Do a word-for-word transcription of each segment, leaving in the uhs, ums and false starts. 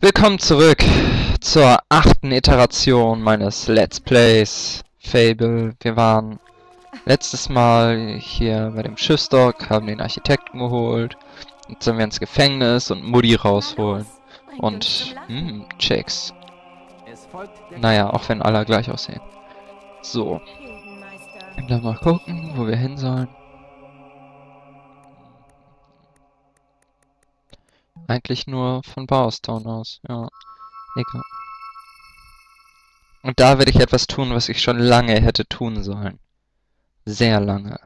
Willkommen zurück zur achten Iteration meines Let's Plays Fable. Wir waren letztes Mal hier bei dem Schiffsdock, haben den Architekten geholt. Jetzt sollen wir ins Gefängnis und Mutti rausholen. Und, hm, Checks. Naja, auch wenn alle gleich aussehen. So. Dann mal gucken, wo wir hin sollen. Eigentlich nur von Bowerstone aus, ja. Egal. Und da werde ich etwas tun, was ich schon lange hätte tun sollen. Sehr lange.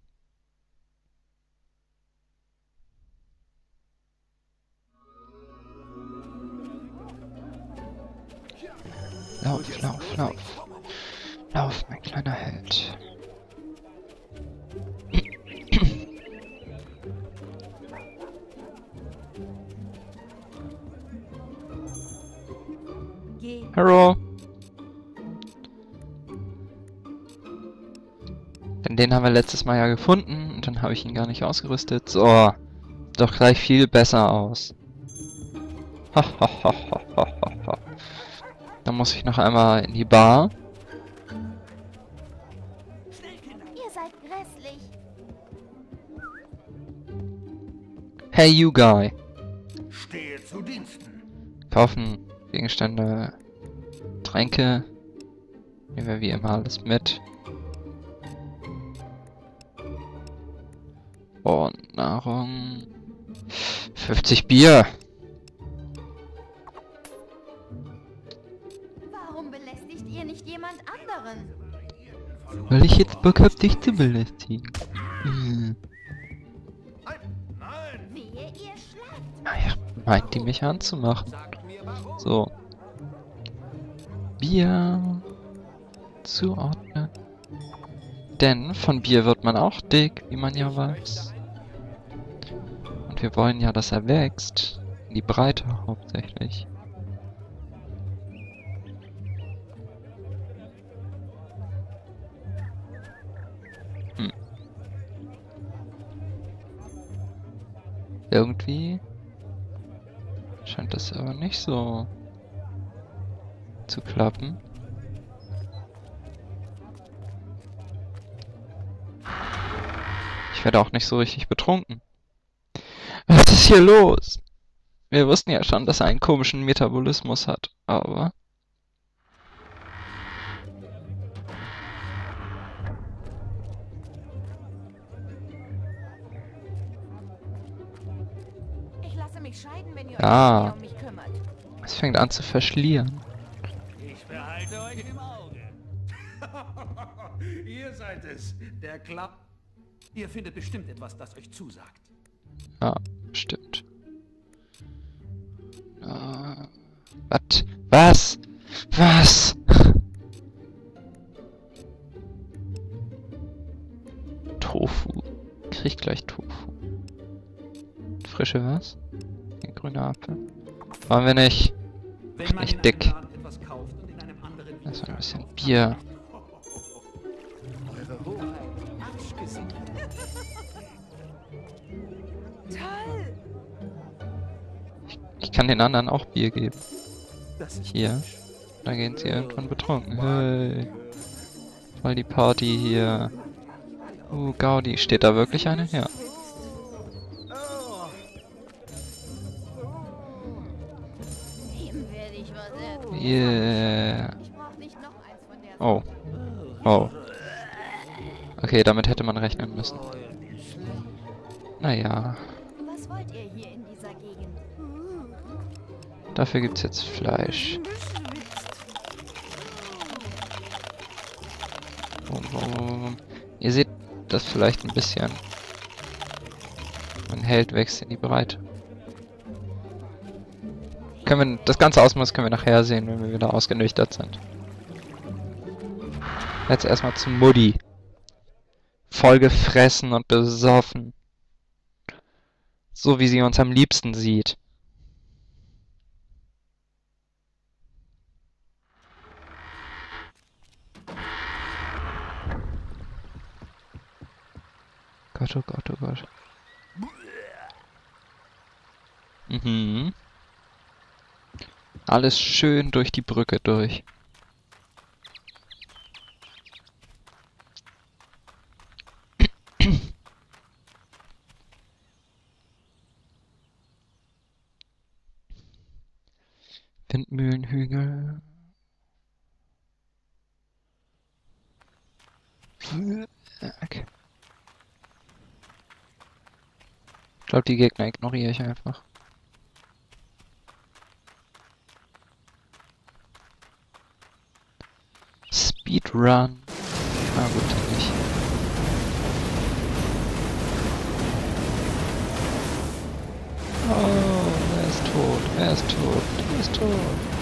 Lauf, lauf, lauf. Lauf, mein kleiner Held. Hallo. Denn den haben wir letztes Mal ja gefunden und dann habe ich ihn gar nicht ausgerüstet. So. Sieht doch gleich viel besser aus. Dann muss ich noch einmal in die Bar. Ihr seid grässlich. Hey, you guy. Stehe zu Diensten. Kaufen Gegenstände, Tränke. Nehmen wir wie immer alles mit. Und Nahrung. fünfzig Bier. Warum belästigt ihr nicht jemand anderen? Weil ich jetzt Bock hab, dich zu belästigen. Hm. Wehe, ihr schlagt. Naja, meint die mich anzumachen. So. Bier zuordnen. Denn von Bier wird man auch dick, wie man ja weiß. Und wir wollen ja, dass er wächst. In die Breite hauptsächlich. Hm. Irgendwie scheint das aber nicht so zu klappen. Ich werde auch nicht so richtig betrunken. Was ist hier los? Wir wussten ja schon, dass er einen komischen Metabolismus hat, aber... Ich lasse mich scheiden, wenn ihr Ja. euch nicht mehr um mich kümmert. Es fängt an zu verschlieren. Ich behalte euch im Auge. Ihr seid es, der Klapp. Ihr findet bestimmt etwas, das euch zusagt. Ja, stimmt. Uh, was? Was? Was? Tofu. Krieg gleich Tofu. Frische was? Ein grüner Apfel. Wollen wir nicht. Wenn man Nicht in dick. einem Laden etwas kauft und in einem anderen Das war ein wieder bisschen kauft, Bier. Eure Hoheit. Arschgesicht. Toll! Ich kann den anderen auch Bier geben. Das ist Hier. Dann gehen sie irgendwann betrunken. Hey. Voll die Party hier. Uh, Gaudi. Steht da wirklich eine? Ja. Oh, Ihm werde ich was erzählen. Yeah. Ich brauche nicht noch eins von der Oh. Oh. Okay, damit hätte man rechnen müssen. Naja. Was wollt ihr hier in dieser Gegend? Dafür gibt's jetzt Fleisch. Bum, bum, bum. Ihr seht das vielleicht ein bisschen. Mein Held wächst in die Breite. Können wir das ganze Ausmaß können wir nachher sehen, wenn wir wieder ausgenüchtert sind. Jetzt erstmal zum Mutti. Voll gefressen und besoffen. So wie sie uns am liebsten sieht. Gott, oh Gott, oh Gott. Mhm. alles schön durch die Brücke durch. Windmühlenhügel. Okay. Ich glaube, die Gegner ignoriere ich einfach. Speedrun. Na gut, dann nicht. Oh, er ist tot, er ist tot, er ist tot.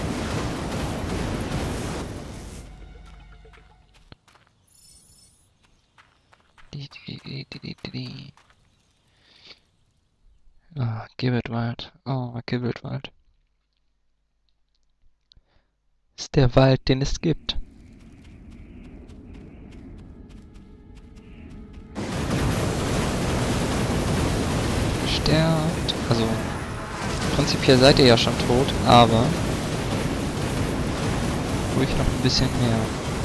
Die, die, die, die, die, die. Ah, Gibbetwald. Oh, Gibbetwald. Ist der Wald, den es gibt. Sterbt. Also, prinzipiell seid ihr ja schon tot, aber ruhig noch ein bisschen mehr.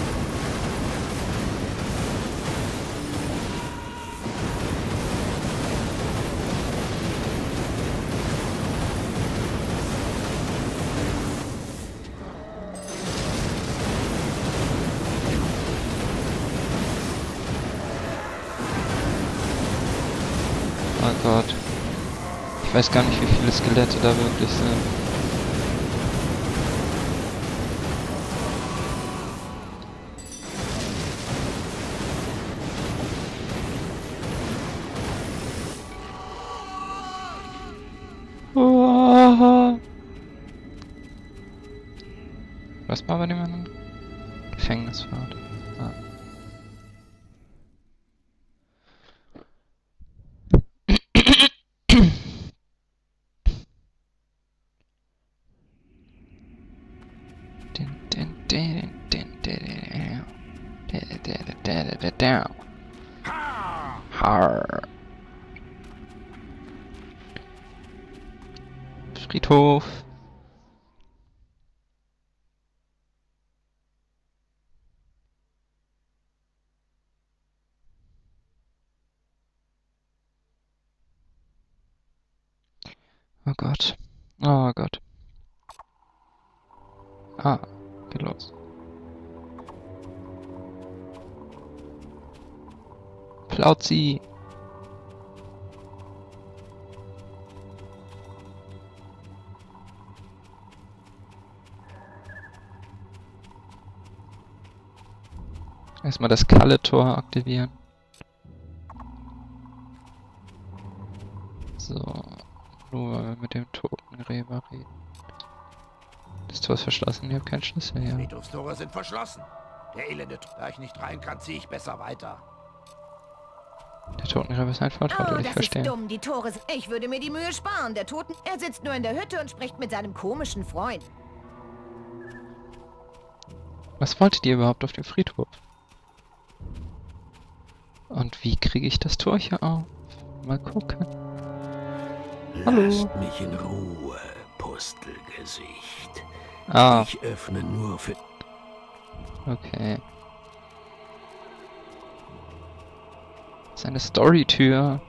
Oh Gott. Ich weiß gar nicht, wie viele Skelette da wirklich sind. Oh. Was war bei dem anderen? Gefängnisfahrt. Ah. Har. Friedhof. Oh Gott. Oh Gott. Ah, geht los. Plauzi. Erstmal das Kalle-Tor aktivieren. So. Nur weil wir mit dem Totengräber reden. Das Tor ist verschlossen, ich habe keinen Schlüssel hier. Friedhofstore sind verschlossen. Der elende, da ich nicht rein kann, ziehe ich besser weiter. Der Totengräber ist ein Vorteil, Oh, will ich das verstehen. ist dumm. Die Tore sind... Ich würde mir die Mühe sparen. Der Toten... Er sitzt nur in der Hütte und spricht mit seinem komischen Freund. Was wolltet ihr überhaupt auf dem Friedhof? Und wie kriege ich das Tor hier auf? Mal gucken. Hallo. Lasst mich in Ruhe, Pustelgesicht. Ah, Ich öffne nur für... okay. Das ist eine Storytür.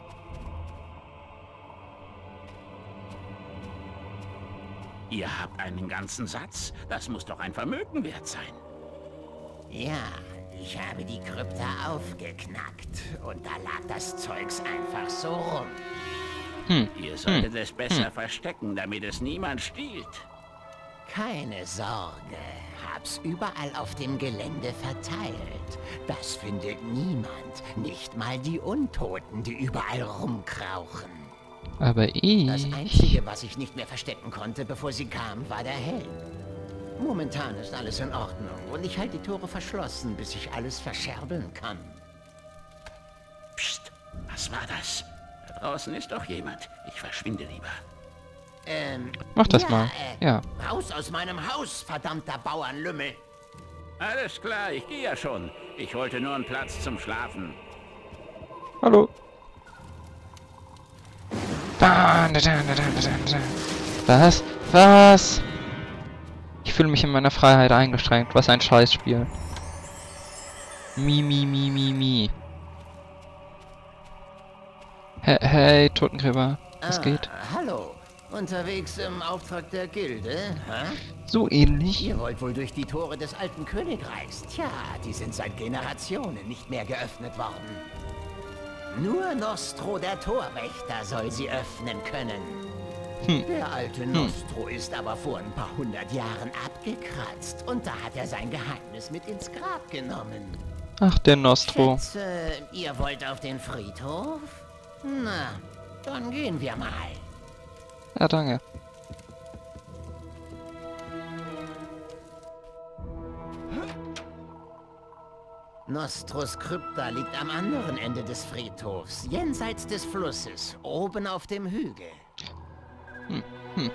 Ihr habt einen ganzen Satz? Das muss doch ein Vermögen wert sein. Ja, ich habe die Krypta aufgeknackt und da lag das Zeugs einfach so rum. Hm. Ihr solltet es besser verstecken, damit es niemand stiehlt. Keine Sorge, hab's überall auf dem Gelände verteilt. Das findet niemand, nicht mal die Untoten, die überall rumkrauchen. Aber ich... Das Einzige, was ich nicht mehr verstecken konnte, bevor sie kam, war der Helm. Momentan ist alles in Ordnung und ich halte die Tore verschlossen, bis ich alles verscherbeln kann. Psst, was war das? Da draußen ist doch jemand. Ich verschwinde lieber. Ähm, Mach das ja, mal. Äh, Ja. Raus aus meinem Haus, verdammter Bauernlümmel. Alles klar, ich gehe ja schon. Ich wollte nur einen Platz zum Schlafen. Hallo. Was? Was? fühle mich in meiner Freiheit eingeschränkt. Was ein Scheißspiel. Mi, mi, mi, mi, mi. Hey, hey, Totengräber. Was Ah, geht? hallo. Unterwegs im Auftrag der Gilde, hä? So ähnlich. Ihr wollt wohl durch die Tore des alten Königreichs. Tja, die sind seit Generationen nicht mehr geöffnet worden. Nur Nostro, der Torwächter, soll sie öffnen können. Hm. Der alte Nostro ist aber vor ein paar hundert Jahren abgekratzt. Und da hat er sein Geheimnis mit ins Grab genommen. Ach, der Nostro. Schätze, ihr wollt auf den Friedhof? Na, dann gehen wir mal. Ja, danke. Nostros Krypta liegt am anderen Ende des Friedhofs, jenseits des Flusses, oben auf dem Hügel. Hm. Hm.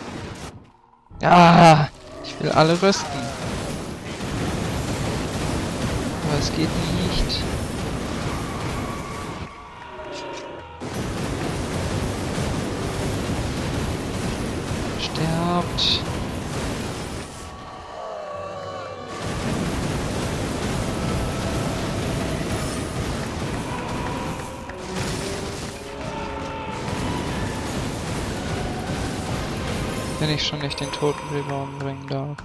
Ja, ich will alle rüsten. Aber es geht nicht. Sterbt. Wenn ich schon nicht den Totengräber umbringen darf.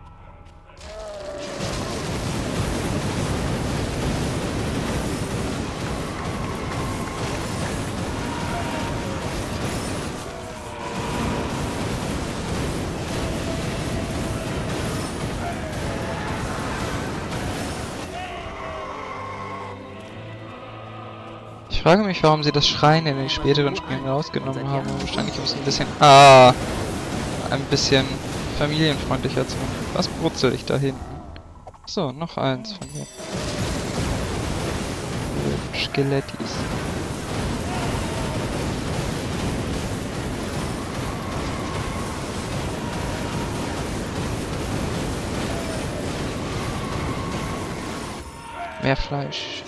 Ich frage mich, warum sie das Schreien in den späteren Spielen rausgenommen haben. Wahrscheinlich, um es ein bisschen... Ah! Ein bisschen familienfreundlicher zu machen. Was brutzel ich da hinten? So, noch eins von mir. Skelettis. Mehr Fleisch.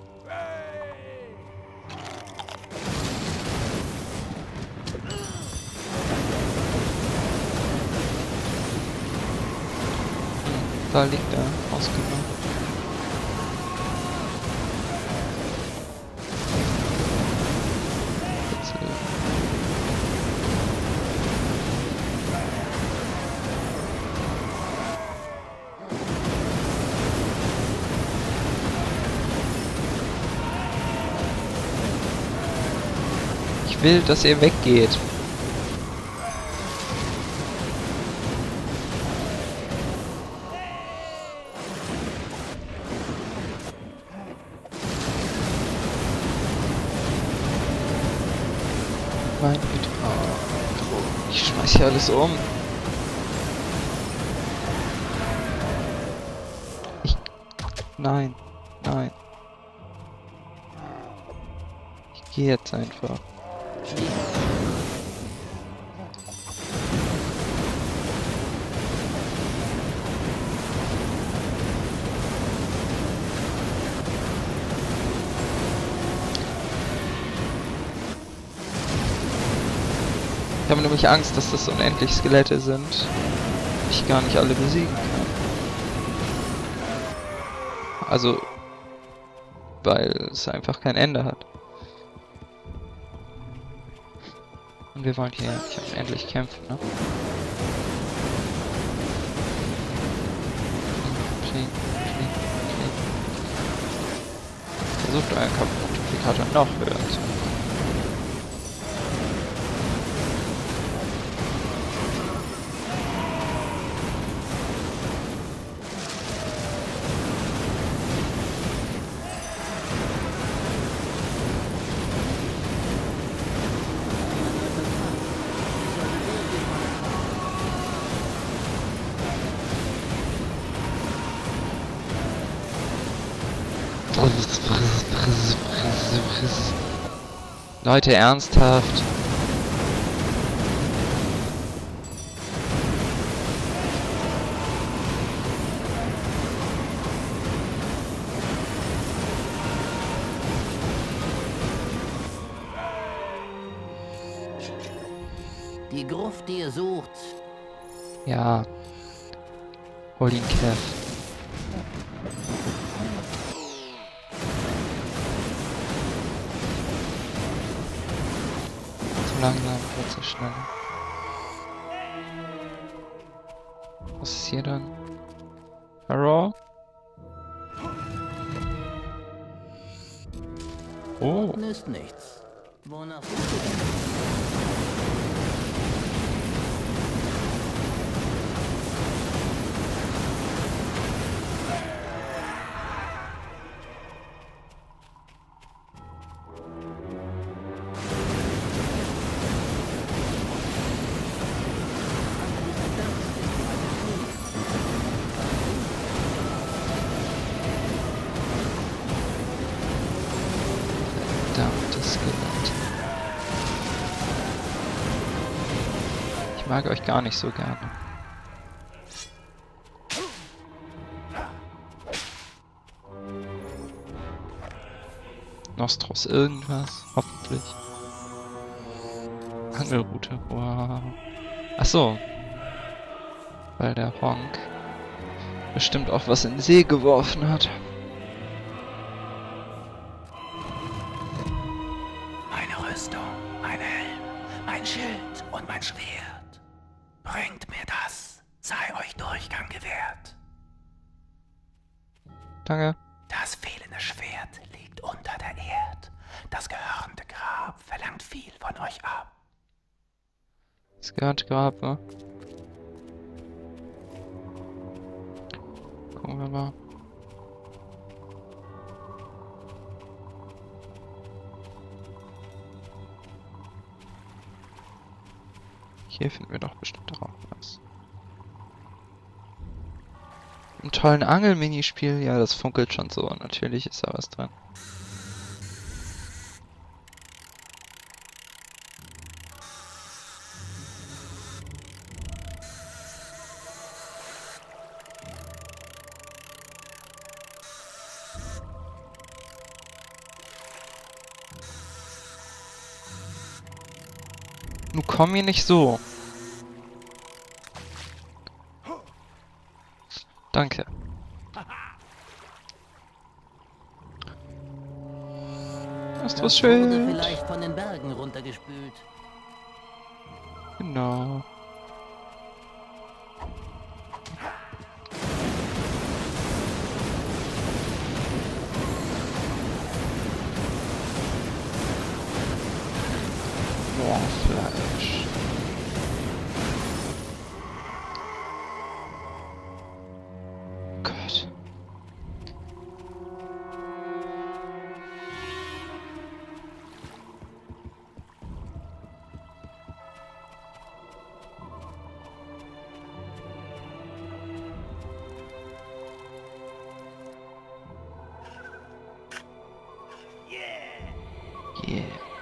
Da liegt er, ausgenommen. Ich will, dass ihr weggeht. Meine Güte. Oh, ich schmeiß hier alles um. Ich... Nein. Nein. Ich gehe jetzt einfach. Ich habe nämlich Angst, dass das unendlich Skelette sind. Ich gar nicht alle besiegen kann. Also, weil es einfach kein Ende hat. Und wir wollen hier nicht unendlich kämpfen, ne? Fliegen, fliegen, fliegen. Versucht euren Kampfmultiplikator noch höher zu machen. Leute, ernsthaft. Die Gruft, die ihr sucht. Ja. Hol ihn, Kev. Zu langsam, wird zu schnell. Was ist hier dann? Hallo? Oh. Ist nichts. Wonach suchst du denn? Verdammtes Skelett. Ich mag euch gar nicht so gerne. Nostros irgendwas, hoffentlich. Angelrute, wow. Ach so. Weil der Honk bestimmt auch was in den See geworfen hat. Meine Rüstung, mein Helm, mein Schild und mein Schwert. Bringt mir das, sei euch Durchgang gewährt. Danke. Das fehlende Schwert liegt unter der Erd. Das gehörnte Grab verlangt viel von euch ab. Das gehört Grab, ne? Gucken wir mal. Hier finden wir doch bestimmt auch was. Ein tollen Angel-Minispiel, ja, das funkelt schon so. Natürlich ist da was drin. Nun komm mir nicht so. Danke. Hast du was Das wurde Schild? vielleicht von den Bergen runtergespült. Genau. Boah, Fleisch. Gott. Yeah.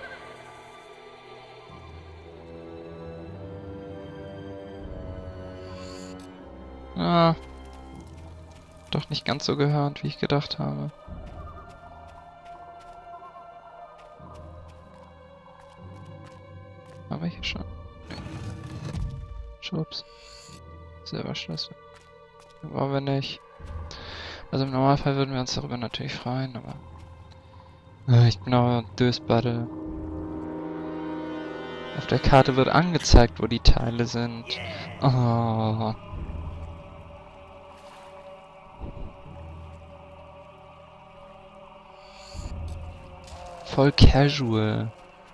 Ah. Doch nicht ganz so gehörnt, wie ich gedacht habe. Haben wir hier schon? Nee. Schubs. Silberschlüssel. Wollen wir nicht. Also im Normalfall würden wir uns darüber natürlich freuen, aber... Äh, ich bin aber Dösbaddel. Auf der Karte wird angezeigt, wo die Teile sind. Oh. Voll casual.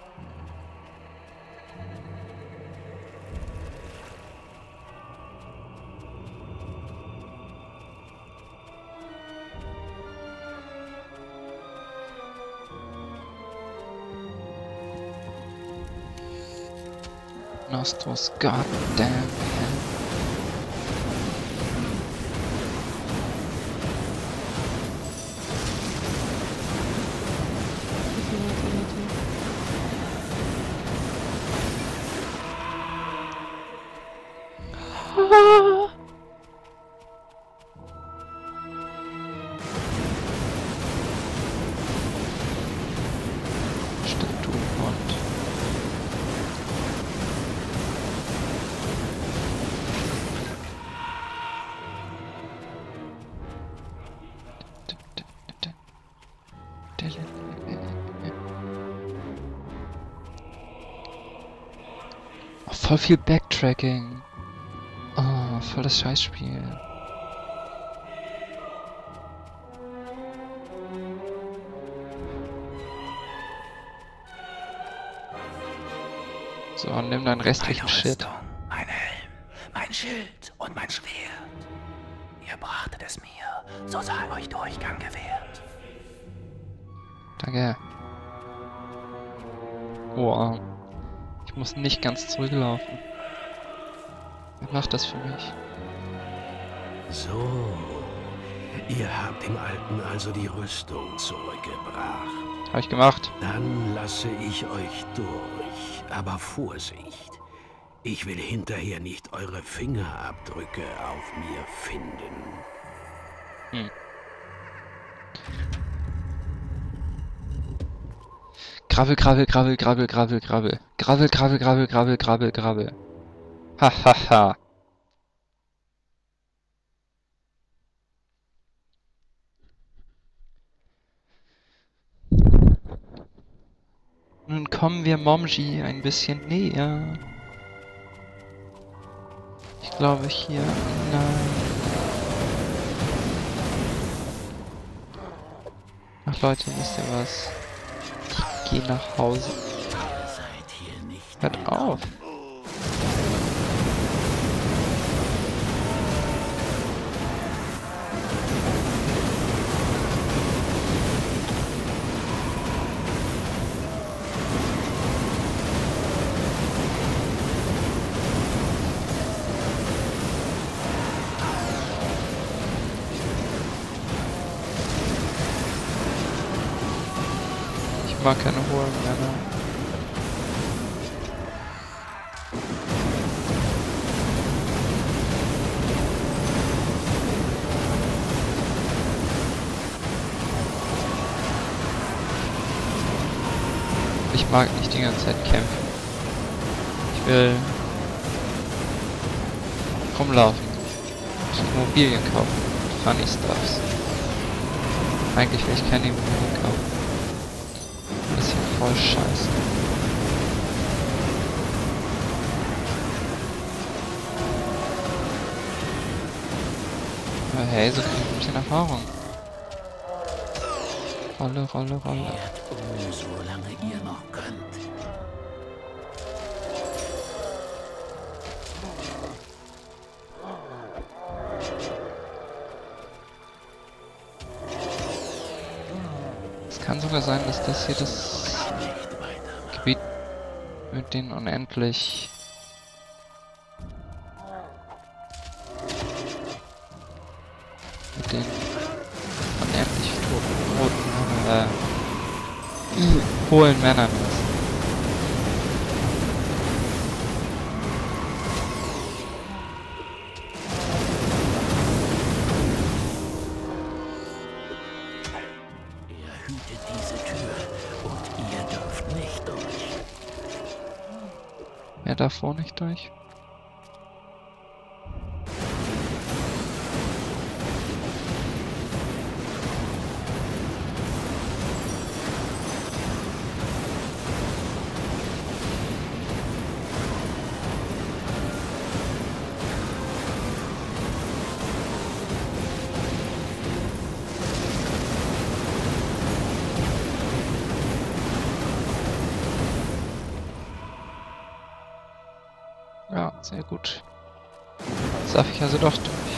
Nostros goddamn hell. Statuenhund. voll viel Backtracking. Oh, voll das Scheißspiel. So, nimm deinen restlichen Meine Shit. Rüstung, mein Helm, mein Schild und mein Schwert. Ihr brachtet es mir, so sei euch Durchgang gewährt. Danke. Oh, ich muss nicht ganz zurücklaufen. Wer macht das für mich? So, ihr habt dem Alten also die Rüstung zurückgebracht. Hab ich gemacht. Dann lasse ich euch durch. Aber Vorsicht. Ich will hinterher nicht eure Fingerabdrücke auf mir finden. Hm. Gravel, gravel, gravel, gravel, gravel, gravel. Gravel, gravel, gravel, gravel, gravel, gravel. Ha, ha, ha. Nun kommen wir Momji ein bisschen näher. Ich glaube hier... Nein. Ach Leute, wisst ihr was? Ich gehe nach Hause. Seid hier nicht. Hört auf. Ich mag keine hohen Männer. Ich mag nicht die ganze Zeit kämpfen. Ich will rumlaufen, Immobilien kaufen, funny stuffs. Eigentlich will ich keine Immobilien kaufen. Das ist hier voll scheiße. Aber hey, so krieg ich ein bisschen Erfahrung. Rolle, Rolle, Rolle. Kehrt um, solange ihr noch könnt. Es kann sogar sein, dass das hier das Gebiet mit den unendlich mit den unendlich roten, äh, hohlen Männern ist. Ihr hütet diese Tür und ihr dürft nicht durch. Wer davor nicht durch? Ja, sehr gut. Jetzt darf ich also doch durch.